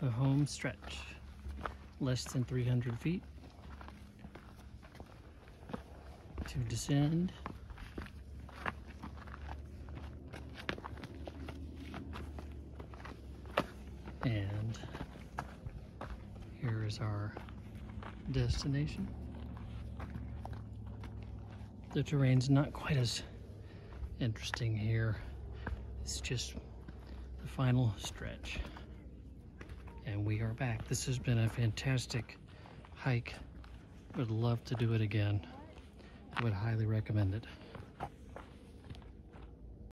the home stretch. Less than 300 feet to descend. And here is our destination. The terrain's not quite as interesting here. It's just the final stretch. And we are back. This has been a fantastic hike. Would love to do it again. I would highly recommend it.